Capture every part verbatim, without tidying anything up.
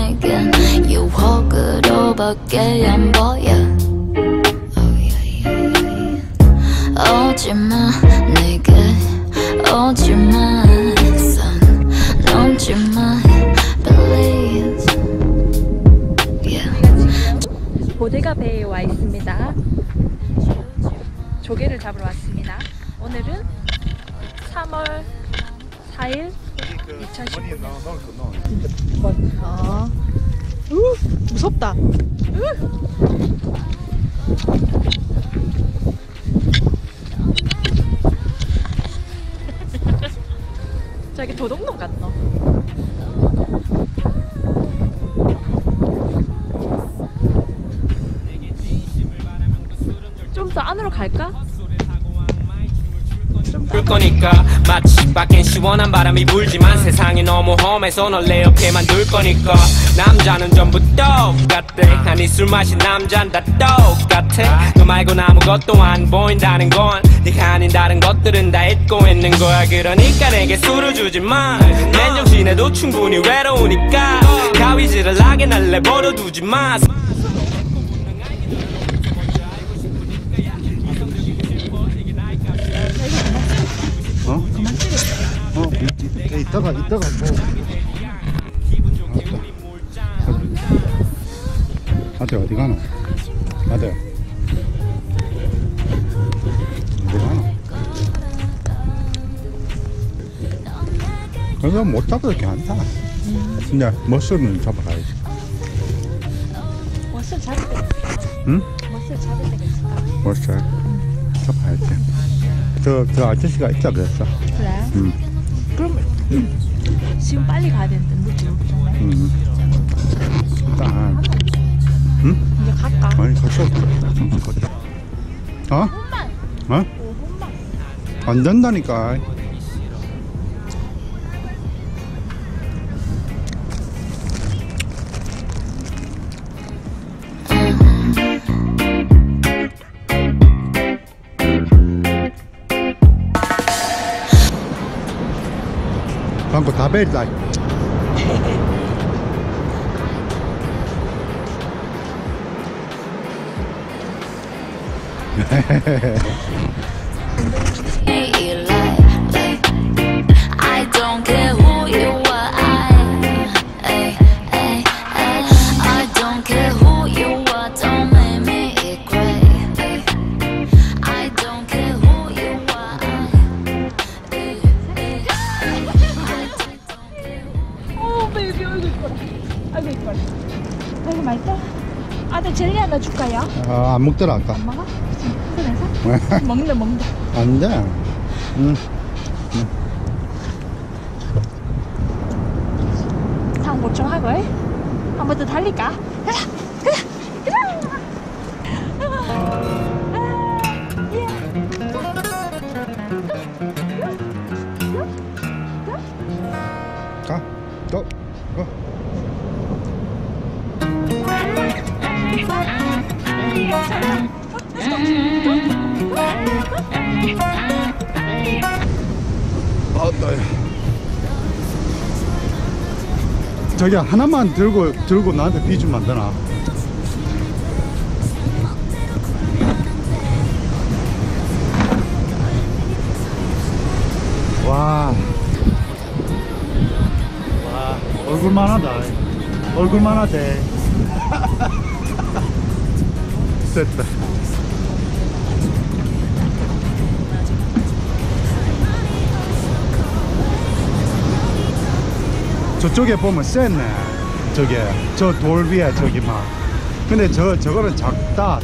내겐 유혹으로밖에 안 보여. 오지마 내게 오지마 선 넘지마 please yeah. 보데가 배에 와 있습니다. 조개를 잡으러 왔습니다. 오늘은 삼월 사일 이천십구 년. 아, 우, 무섭다. 우. 저기 도둑놈 같노. 좀 더 안으로 갈까? 볼 거니까 마치 밖엔 시원한 바람이 불지만 세상이 너무 험해서 널 내 옆에 만들 거니까 남자는 전부 똑같대. 아니 술 마신 남잔 다 똑같아. 너 말곤 아무것도 안 보인다는 건 네가 아닌 다른 것들은 다 잊고 있는 거야. 그러니까 내게 술을 주지 마. 맨정신에도 충분히 외로우니까 가위질을 하게 날 내버려 두지 마. 어? 어? 이따가 이따가 뭐 아들 어디 가노? 아들 어디 가노? 그래서 못 잡아도 이렇게 안 타. 근데 머슬은 잡아가야지. 머슬 잡을 때 응? 머슬 잡을 때가 있을까? 머슬 잡아야지. 저, 저 아저씨가 있다 그랬어. 그래? 응. 그럼 응. 지금 빨리 가야 되는데 늦지 못 오잖아. 응. 일단 응? 이제 갈까? 아니 갔어. 갔다. 어? 혼만. 어? 오, 혼만. 안 된다니까. 방금 다 벨다. I don't care who you are. I, I, I, I don't care who you are. Don't make me cry. I don't care who you are. 어, 베이비 아이고 이뻐라. 아이고 이뻐라. 아이고 맛있다. 아들 젤리 하나 줄까요? 아, 안 먹더라 아까. 엄마가? 그래서? 먹는다 먹는다. 안 돼. 응. 상 보충하고 한 번 더 달릴까? 가자 가자 가. 또. 고. 아따. 저기 하나만 들고 들고 나한테 비주면 안 되나? 와. 와, 얼굴만 하다. 얼굴만 하대. 됐다. 저쪽에 보면 쎘네. 저게 저 돌 위에 저기 막. 근데 저 저거는 작다.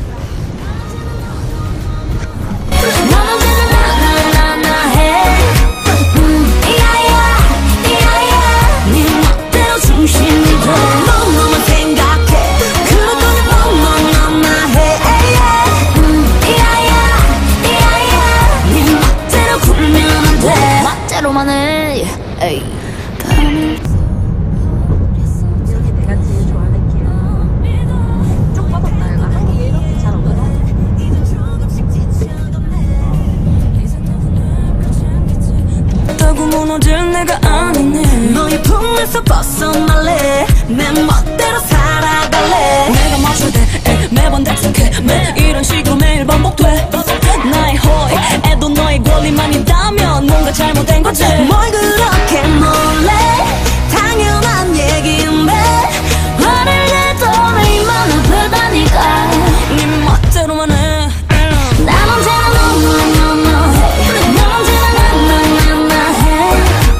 무너질 내가 아니네. 너의 품 꿈에서 벗어날래 내 멋대로 살아갈래 내가 맞춰야 돼 매번 약속해 매 이런 식으로 매일 반복돼 나의 호의 애도 너의 권리만 있다면 뭔가 잘못된 거지 뭘 그렇게 놀래 당연한 얘기인데 화를 내도 내 입만 아프다니까 네 멋대로만 해 난 언제나 너 너 너 너 넌 언제나 나 나 나 나 해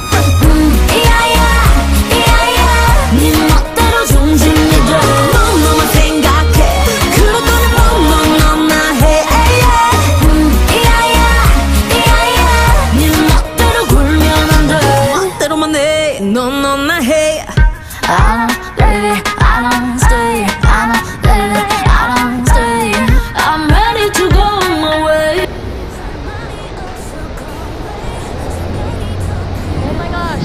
이야야 이야야 네 멋대로 중심이 돼 넌 너만 생각해 그럴 거면 넌 넌 넌 나 해 이야야 이야야 네 멋대로 굴면 안 돼 멋대로만 해 넌 넌 나 해 I don't, baby, I don't stay. I don't, baby, I don't stay. I'm ready to go my way. Oh my gosh.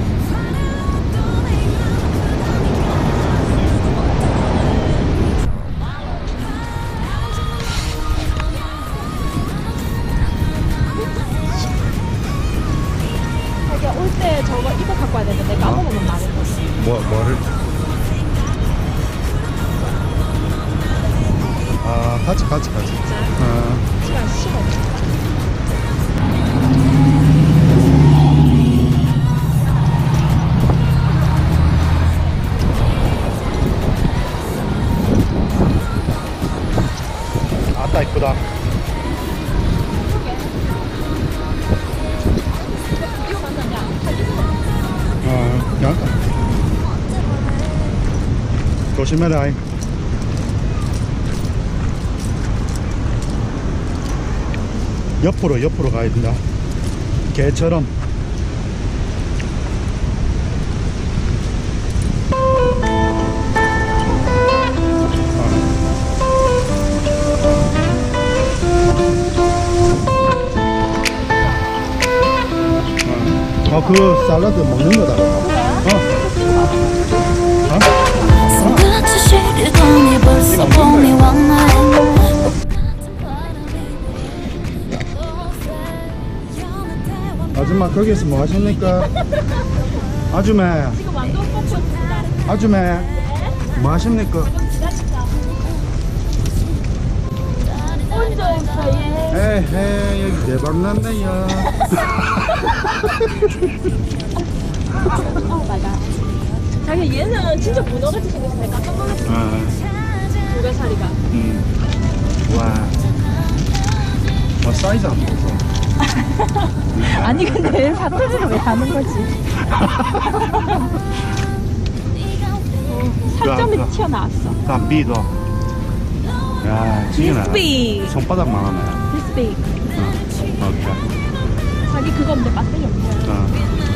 자기야 올 때 저거 이거 갖고 와야 되는데 내가 까먹으면 말해. 뭐, 뭐를? 아, 같이, 같이, 같이. 어. 시간 시간. 아따, 이쁘다. 이거 만나냐? 어, 그냥. 조심해라. 옆으로 옆으로 가야 된다. 개처럼. 어, 그 샐러드 먹는 거다. 어. 손끝이 시리더니 벌써 봄이 왔네. 아줌마 거기서 뭐 하십니까? 아줌마 지금 완전 뽑고 있습니다. 아줌마 뭐 하십니까? 혼자 있어요. 에헤 여기 대박 났네요. 어 맞아. 자기 얘는 진짜 문어같이 생겨서 내가 깜짝 놀랐어. 아, 두배살이가. 음. 와, 뭐 사이즈 안 보고. 아니 근데 사투리를 왜 하는 거지? 어, 살점이 그럼, 튀어나왔어. 그럼 B도. 야, 지금 B. 손바닥만 하네. This big. 어, 오케이. 자기 그거 없는데 배터리 없네. 어.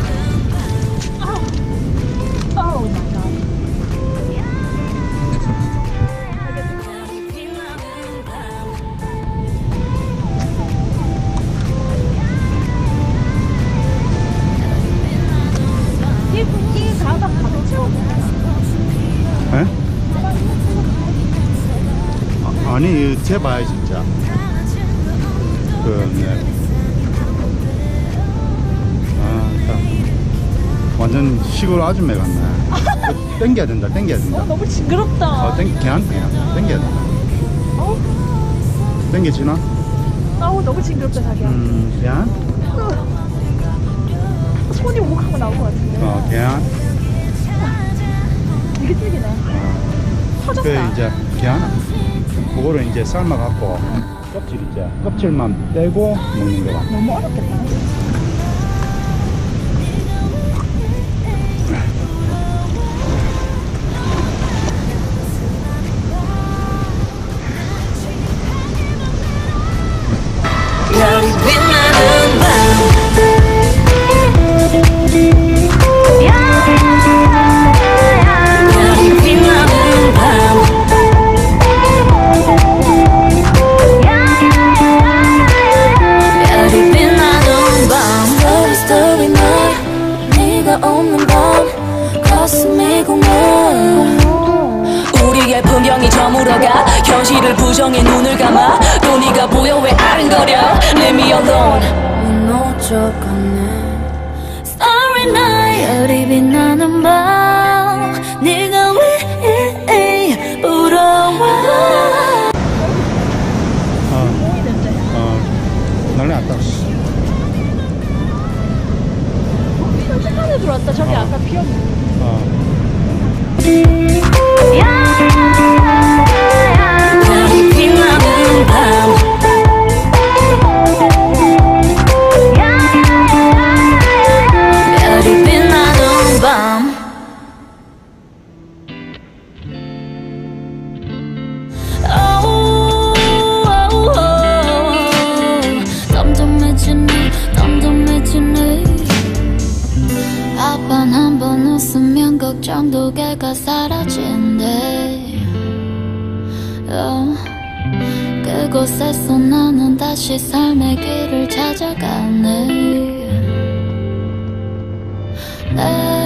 Oh my god. 이, 이 가방 가득 채워. 에? 아, 아니 재봐야 진짜. 그 네. 아, 참. 완전 시골 아줌마 같네. 그, 땡겨야 된다, 땡겨야 된다. 어, 너무 징그럽다. 어, 땡, 그냥, 그냥, 땡겨야 된다. 어? 땡겨지나? 아우 너무 징그럽다 자기야. 음, 그냥? 손이 오목하고 나올 것 같은데. 어, 그냥? 되게 튀기네. 어. 터졌다. 그, 이제, 그냥? 그거를 이제 삶아갖고, 껍질 이제, 껍질만 떼고 먹는 거라. 너무 어렵겠다. 별이 빛나는 밤 별이 빛나는 밤 별이 빛나는 밤 Love story night 네가 없는 밤 가슴이 공허 우리의 풍경이 저물어가 현실을 부정해 눈을 감아 또 네가 보여 왜 아른거려 Leave me alone 무너져가네 Starry night 빛나는 밤 네가 왜 부러워. 어, 어, 난리 났다. 깜짝하게 들어왔다. 저기 아까 비었는데. 어. 별이 빛나는 밤 별이 빛나는 밤 덤덤해지네 덤덤해지네. 아빤 한번 웃으면 걱정도 개가 사라진대. 어, 그곳에서 나는 다시 삶의 길을 찾아가네. 내